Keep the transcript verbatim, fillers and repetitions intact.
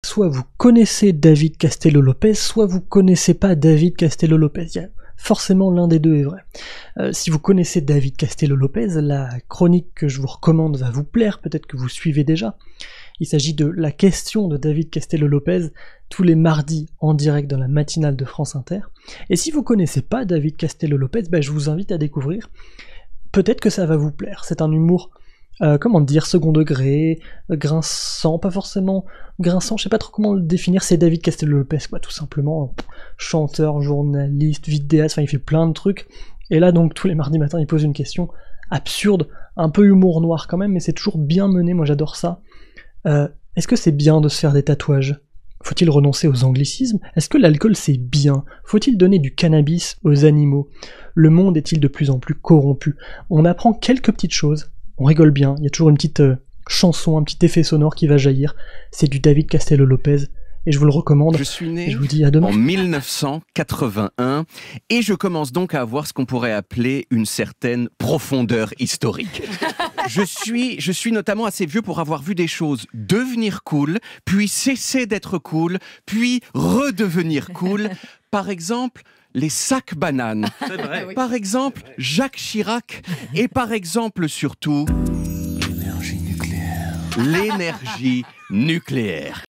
soit vous connaissez David Castello-Lopez, soit vous connaissez pas David Castello-Lopez. Il y a forcément l'un des deux est vrai. Euh, si vous connaissez David Castello-Lopez, la chronique que je vous recommande va vous plaire, peut-être que vous suivez déjà. Il s'agit de La question de David Castello-Lopez, tous les mardis en direct dans la matinale de France Inter. Et si vous connaissez pas David Castello-Lopez, ben je vous invite à découvrir. Peut-être que ça va vous plaire. C'est un humour, euh, comment dire, second degré, grinçant, pas forcément grinçant, je sais pas trop comment le définir, c'est David Castello-Lopez, quoi, tout simplement. Chanteur, journaliste, vidéaste, enfin il fait plein de trucs. Et là donc tous les mardis matins il pose une question absurde, un peu humour noir quand même, mais c'est toujours bien mené, moi j'adore ça. Euh, est-ce que c'est bien de se faire des tatouages? Faut-il renoncer aux anglicismes? Est-ce que l'alcool c'est bien? Faut-il donner du cannabis aux animaux? Le monde est-il de plus en plus corrompu? On apprend quelques petites choses, on rigole bien, il y a toujours une petite euh, chanson, un petit effet sonore qui va jaillir, c'est du David Castello-Lopez, et je vous le recommande. Je suis né je vous dis à demain. En mille neuf cent quatre-vingt-un et je commence donc à avoir ce qu'on pourrait appeler une certaine profondeur historique. Je suis, je suis notamment assez vieux pour avoir vu des choses devenir cool, puis cesser d'être cool, puis redevenir cool. Par exemple, les sacs bananes. C'est vrai, oui. Par exemple, Jacques Chirac. Et par exemple, surtout, L'énergie nucléaire. l'énergie nucléaire.